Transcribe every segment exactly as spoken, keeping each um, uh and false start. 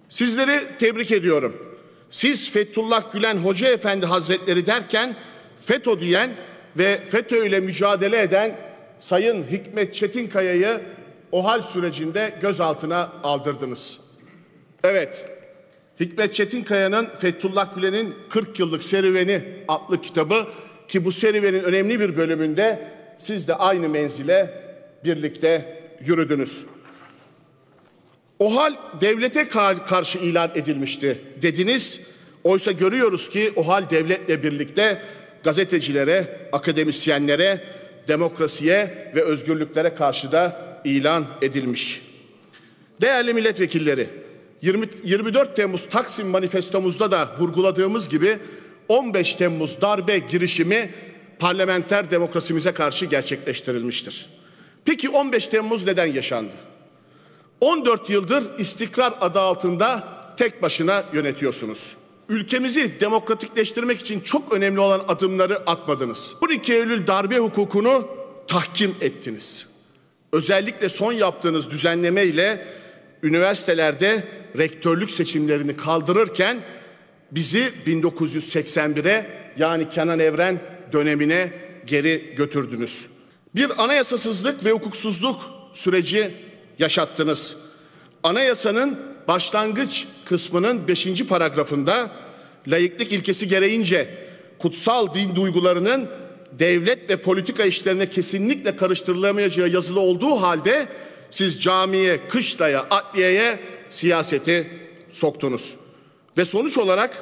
Sizleri tebrik ediyorum. Siz Fethullah Gülen Hoca Efendi Hazretleri derken FETÖ diyen ve FETÖ ile mücadele eden Sayın Hikmet Çetinkaya'yı OHAL sürecinde gözaltına aldırdınız. Evet, Hikmet Çetinkaya'nın Fethullah Gülen'in kırk yıllık serüveni adlı kitabı, ki bu serüvenin önemli bir bölümünde siz de aynı menzile birlikte yürüdünüz. OHAL devlete karşı ilan edilmişti dediniz. Oysa görüyoruz ki OHAL devletle birlikte gazetecilere, akademisyenlere, demokrasiye ve özgürlüklere karşı da ilan edilmiş. Değerli milletvekilleri, yirmi dört Temmuz Taksim Manifestomuzda da vurguladığımız gibi on beş Temmuz darbe girişimi parlamenter demokrasimize karşı gerçekleştirilmiştir. Peki on beş Temmuz neden yaşandı? on dört yıldır istikrar adı altında tek başına yönetiyorsunuz. Ülkemizi demokratikleştirmek için çok önemli olan adımları atmadınız. on iki Eylül darbe hukukunu tahkim ettiniz. Özellikle son yaptığınız düzenleme ile üniversitelerde rektörlük seçimlerini kaldırırken bizi bin dokuz yüz seksen bire yani Kenan Evren dönemine geri götürdünüz. Bir anayasasızlık ve hukuksuzluk süreci yaşattınız. Anayasanın başlangıç kısmının beşinci paragrafında laiklik ilkesi gereğince kutsal din duygularının devlet ve politika işlerine kesinlikle karıştırılamayacağı yazılı olduğu halde siz camiye, kışlaya, adliyeye siyaseti soktunuz. Ve sonuç olarak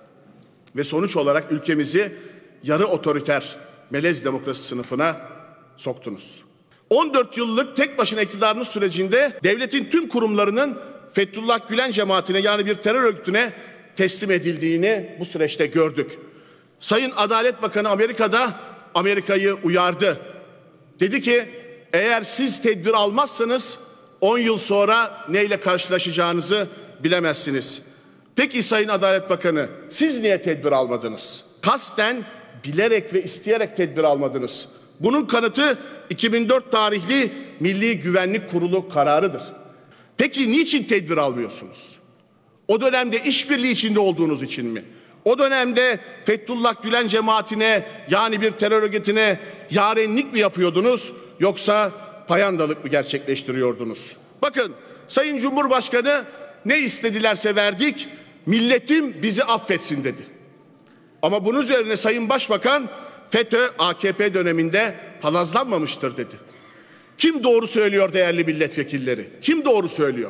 ve sonuç olarak ülkemizi yarı otoriter melez demokrasi sınıfına soktunuz. on dört yıllık tek başına iktidarınız sürecinde devletin tüm kurumlarının Fethullah Gülen cemaatine yani bir terör örgütüne teslim edildiğini bu süreçte gördük. Sayın Adalet Bakanı Amerika'da Amerika'yı uyardı. Dedi ki eğer siz tedbir almazsanız on yıl sonra neyle karşılaşacağınızı bilemezsiniz. Peki Sayın Adalet Bakanı, siz niye tedbir almadınız? Kasten, bilerek ve isteyerek tedbir almadınız. Bunun kanıtı iki bin dört tarihli Milli Güvenlik Kurulu kararıdır. Peki niçin tedbir almıyorsunuz? O dönemde işbirliği içinde olduğunuz için mi? O dönemde Fethullah Gülen cemaatine yani bir terör örgütüne yarenlik mi yapıyordunuz yoksa payandalık mı gerçekleştiriyordunuz? Bakın Sayın Cumhurbaşkanı ne istedilerse verdik, milletim bizi affetsin dedi. Ama bunun üzerine Sayın Başbakan FETÖ A K P döneminde palazlanmamıştır dedi. Kim doğru söylüyor değerli milletvekilleri? Kim doğru söylüyor?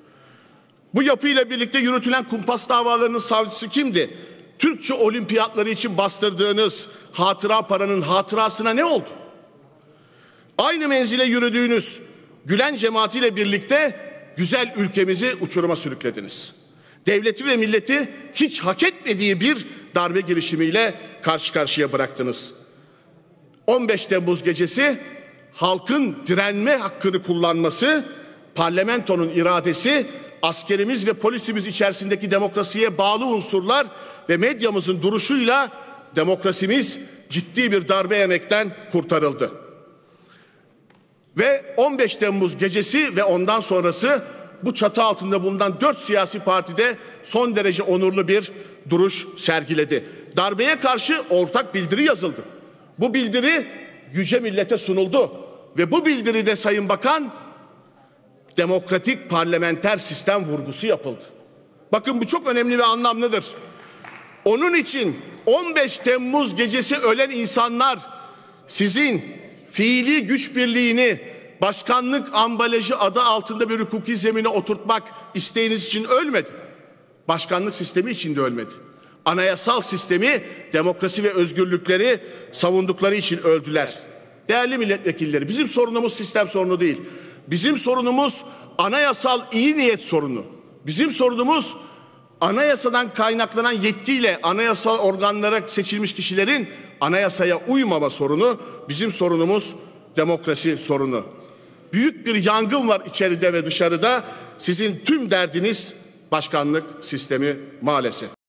Bu yapıyla birlikte yürütülen kumpas davalarının savcısı kimdi? Türkçe olimpiyatları için bastırdığınız hatıra paranın hatırasına ne oldu? Aynı menzile yürüdüğünüz Gülen cemaatiyle birlikte güzel ülkemizi uçuruma sürüklediniz. Devleti ve milleti hiç hak etmediği bir darbe girişimiyle karşı karşıya bıraktınız. on beş Temmuz gecesi halkın direnme hakkını kullanması, parlamentonun iradesi, askerimiz ve polisimiz içerisindeki demokrasiye bağlı unsurlar ve medyamızın duruşuyla demokrasimiz ciddi bir darbe yemekten kurtarıldı. Ve on beş Temmuz gecesi ve ondan sonrası bu çatı altında bulunan dört siyasi partide son derece onurlu bir duruş sergiledi. Darbeye karşı ortak bildiri yazıldı. Bu bildiri yüce millete sunuldu ve bu bildiride Sayın Bakan demokratik parlamenter sistem vurgusu yapıldı. Bakın bu çok önemli ve anlamlıdır. Onun için on beş Temmuz gecesi ölen insanlar sizin fiili güç birliğini başkanlık ambalajı adı altında bir hukuki zemine oturtmak isteğiniz için ölmedi. Başkanlık sistemi için de ölmedi. Anayasal sistemi, demokrasi ve özgürlükleri savundukları için öldüler. Değerli milletvekilleri, bizim sorunumuz sistem sorunu değil. Bizim sorunumuz anayasal iyi niyet sorunu. Bizim sorunumuz anayasadan kaynaklanan yetkiyle anayasal organlara seçilmiş kişilerin anayasaya uymama sorunu. Bizim sorunumuz demokrasi sorunu. Büyük bir yangın var içeride ve dışarıda. Sizin tüm derdiniz başkanlık sistemi maalesef.